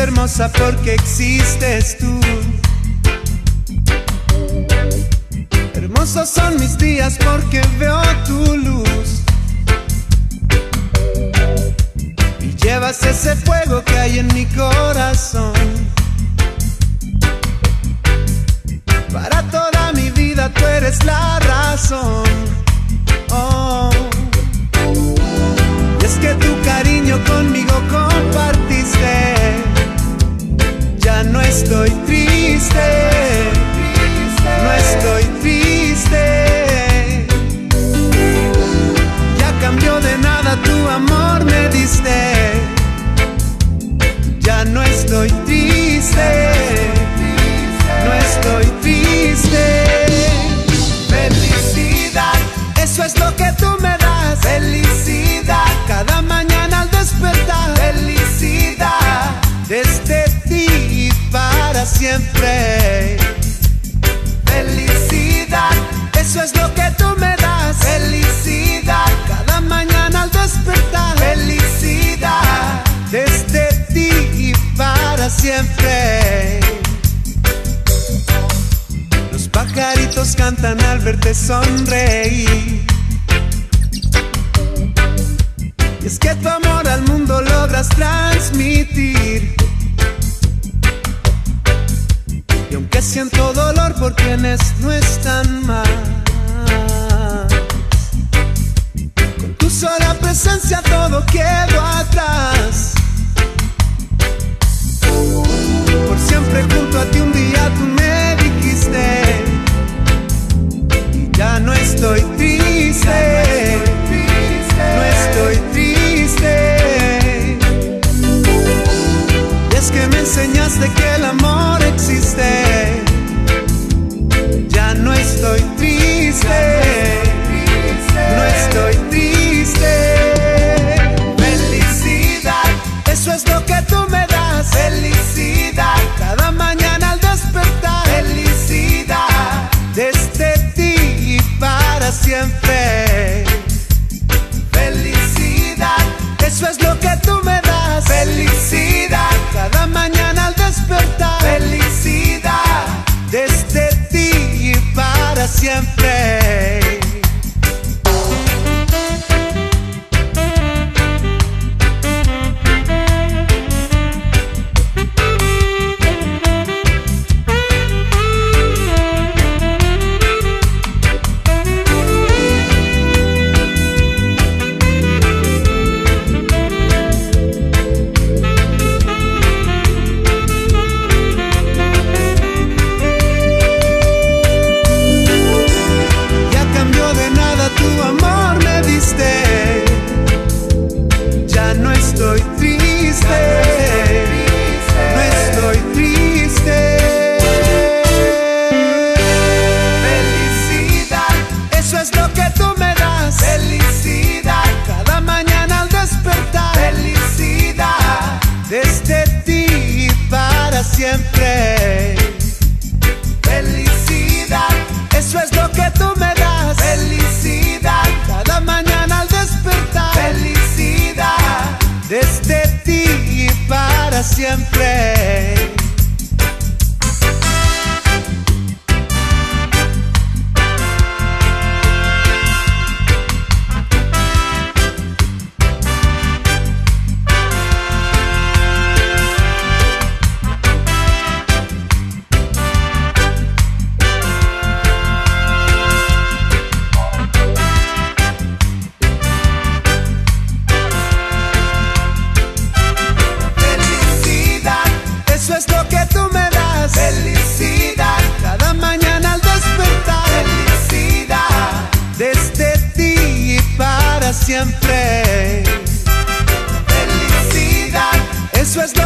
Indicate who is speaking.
Speaker 1: hermosa porque existes tú. Hermosos son mis días porque veo tu luz. Y llevas ese fuego que hay en mi corazón. Para toda mi vida tú eres la razón. Oh. Y es que tu cariño conmigo compartiste. Ya no estoy triste. No estoy triste. Ya cambió de nada, tu amor me diste. Ya no estoy triste. No estoy triste. Felicidad, eso es lo que tú me das. Felicidad, cada mañana al despertar. Felicidad, desde ti y para siempre. Felicidad, eso es lo que tú me das. Felicidad, cada mañana al despertar. Felicidad, desde ti y para siempre. Los pajaritos cantan al verte sonreír. Y es que tu amor al mundo logras transmitir. Y aunque siento dolor por quienes no están más, con tu sola presencia todo quedó atrás. Por siempre junto a ti un día tú me dijiste. Y ya no estoy triste. No estoy triste. Y es que me enseñaste que el amor existe. Ya no estoy triste. No estoy triste. Felicidad, eso es lo que tú me das. Felicidad, cada mañana al despertar. Felicidad, desde ti y para siempre. Felicidad, eso es lo que tú me das. Felicidad, cada mañana al despertar. Felicidad, desde ti y para siempre. Siempre. Felicidad, eso es lo que tú me das. Felicidad, cada mañana al despertar. Felicidad, desde ti y para siempre. Felicidad, cada mañana al despertar. Felicidad, desde ti y para siempre. Felicidad, eso es lo